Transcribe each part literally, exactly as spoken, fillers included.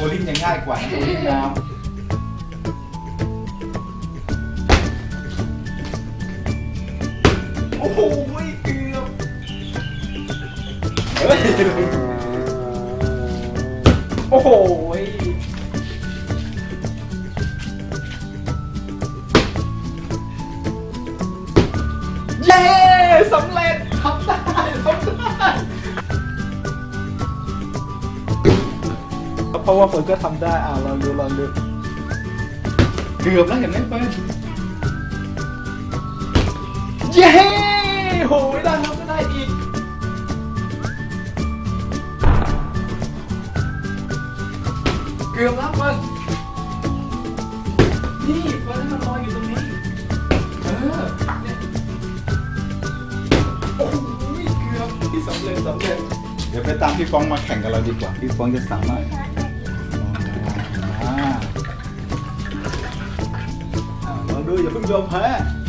ลิ่งยังง่ายกว่าโบลิ่งน้ำโอ้โหเกือบเฮ้ยโอ้โหเย้สำเร็จทำได้ทำได้เพราะว่าเฟิร์นก็ทำได้อ่าลองดูลองดูเกือบแล้วเห็นไหมเฟิร์นเย้โหได้แล้วก็ได้อีกเกือบแล้วเฟิร์นนี่เฟิร์นมันลอยอยู่ตรงนี้เออเนี่ยโอ้โหเกือบที่สำเร็จสำเร็จเดี๋ยวไปตามพี่ฟองมาแข่งกับเราดีกว่าพี่ฟองจะสามารถลองดูอย่าเพิ่งยอมแพ้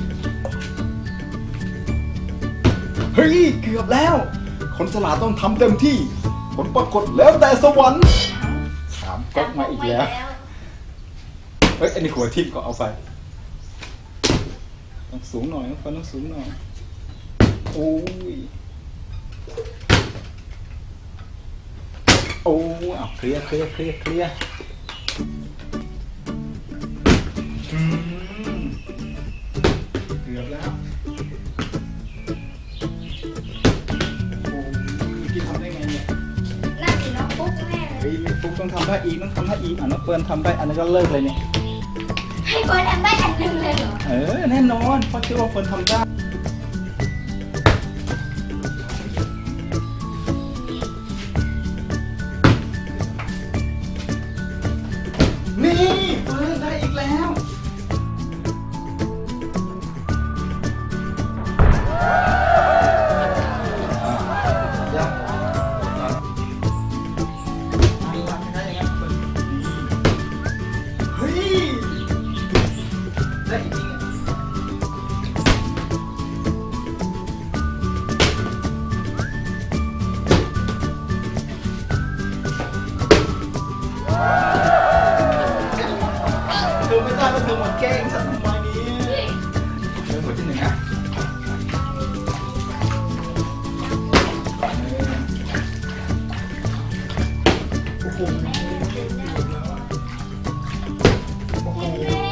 เฮ้ยเกือบแล้วคนฉลาดต้องทำเต็มที่ผลปรากฏแล้วแต่สวรรค์ถามก๊อกมาอีกแล้วเฮ้ยอันนี้หัวทิ่มก็เอาไปต้องสูงหน่อยต้องฟันต้องสูงหน่อยโอ้ยโอ้เอาเคลียร์เคลียร์เคลียร์เคลียร์อืมเกือบแล้วโอ้ยพี่ทำได้ไงเนี่ยน่าจะน้องฟุ๊กแน่เลยเฮ้ยฟุ๊กต้องทำได้อีกต้องทำได้อีกอ่ะน้องเฟิร์นทำได้อันนั้นก็เลิกเลยเนี่ยให้เฟิร์นทำได้อันหนึ่งเลยเหรอเออแน่นอนเพราะเชื่อว่าเฟิร์นทำได้นี่เฟิร์นได้อีกแล้วยังเฮ้ยได้อีกจริงอ่ะเธอไม่ได้แล้วเธอมาแกล้งฉันทำไมเนี่ยเธอหมดที่หนึ่งนะโอ้โหโอ้โห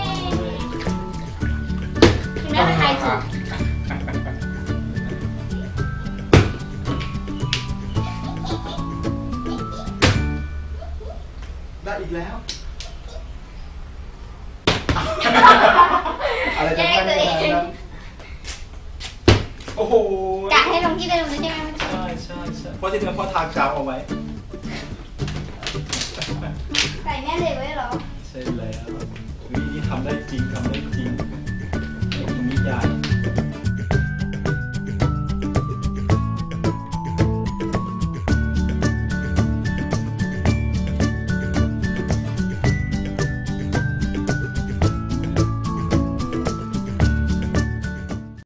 น่าจะทายถูกได้อีกแล้วอะไรจะได้ไม่ได้นะโอ้โหกะให้ลงที่เดิมเลยใช่ไหมใช่ใช่ใช่เพราะที่เดิมพ่อทางกาวเอาไว้ใส่แม่เหล็กไว้เหรอใช่แล้วนี่ทำได้จริงทำได้จริงตรงนี้ยาก